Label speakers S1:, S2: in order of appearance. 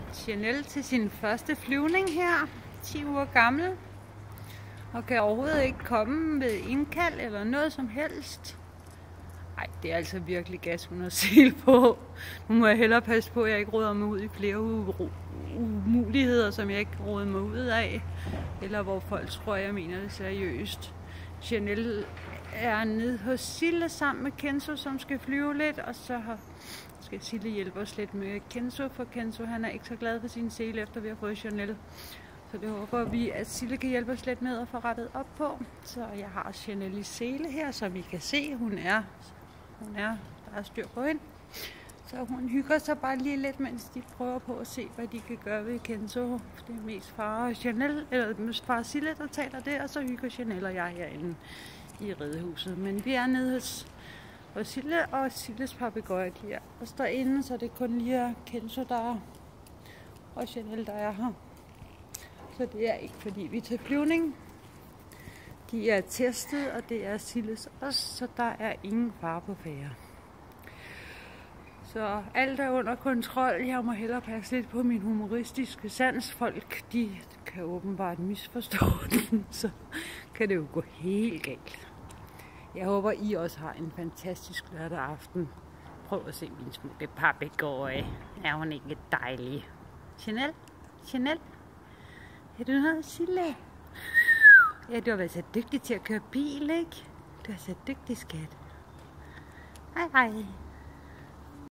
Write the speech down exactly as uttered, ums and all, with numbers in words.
S1: Chanel til sin første flyvning her, ti uger gammel, og kan overhovedet ikke komme ved indkald eller noget som helst. Ej, det er altså virkelig gas, hun har sel på. Nu må jeg hellere passe på, at jeg ikke råder mig ud i flere umuligheder, som jeg ikke råder mig ud af, eller hvor folk tror, jeg mener det seriøst. Chanel er nede hos Sille sammen med Kenzo, som skal flyve lidt, og så har, skal Sille hjælpe os lidt med Kenzo, for Kenzo han er ikke så glad for sin sele, efter vi har fået Chanel. Så det håber vi, at Sille kan hjælpe os lidt med at få rettet op på. Så jeg har Chanel i sele her, som I kan se, hun er, hun er, der er styr på hende. Så hun hygger sig bare lige lidt, mens de prøver på at se, hvad de kan gøre ved Kenzo. Det er mest far og Chanel, eller mest far og Sille, der taler det, og så hygger Chanel og jeg herinde i Ridehuset. Men vi er nede hos, hos Sille, og Silles papegøje, de er også derinde, så det er kun lige Kenzo, der er, og Chanel, der er her. Så det er ikke fordi vi er til flyvning. De er testet, og det er Silles også, så der er ingen fare på færde. Så alt er under kontrol. Jeg må hellere passe lidt på min humoristiske sans. Folk, de kan åbenbart misforstå den, så kan det jo gå helt galt. Jeg håber, I også har en fantastisk lørdag aften. Prøv at se min smukke papegøje. Er hun ikke dejlig? Chanel? Chanel? Er du noget, Sille? Ja, du har været så dygtig til at køre bil, ikke? Du er så dygtig, skat. Hej, hej.